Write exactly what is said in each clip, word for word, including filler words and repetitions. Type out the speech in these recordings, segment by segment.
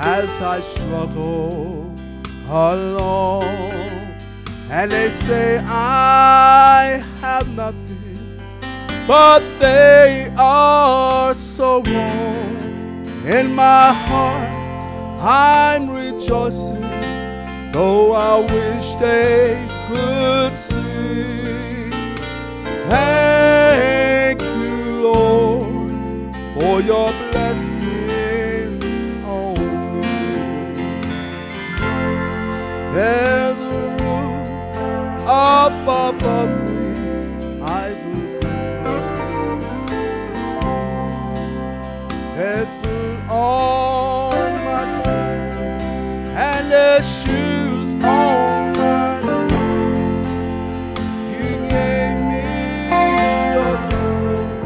as I struggle alone. And they say I have nothing, but they are so wrong. In my heart I'm rejoicing, though I wish they could see. Thank you, Lord, for your blessings on me. There's a roof up above me, I will be head food on my table, and there's shoes on my feet. You gave me your love.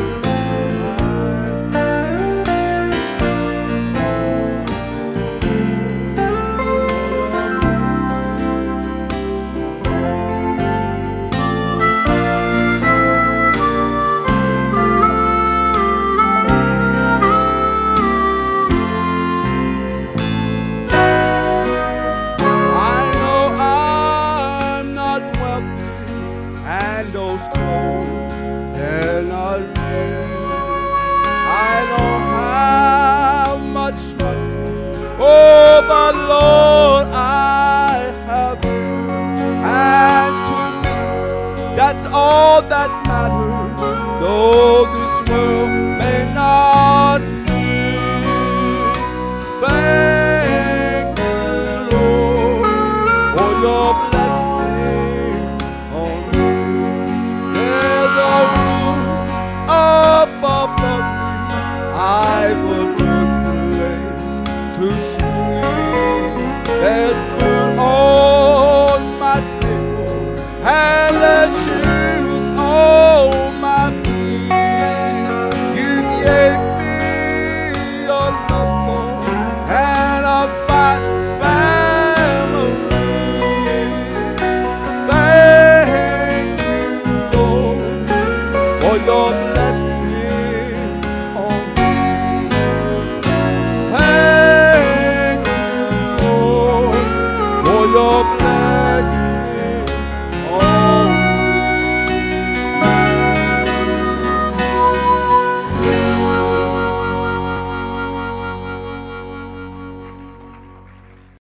And those clothes, they're not new. I don't have much money, oh, but Lord, I have you. And to me, that's all that matters, though this world may not see. Thank you, Lord, for your blessing on me. Up above me, I've a good place to sleep. There's food on my table, and there's shoes on my feet. You gave me your love, Lord, and a fine family. Thank you, Lord, for your blessing on me. Thank you, Lord, for your blessing.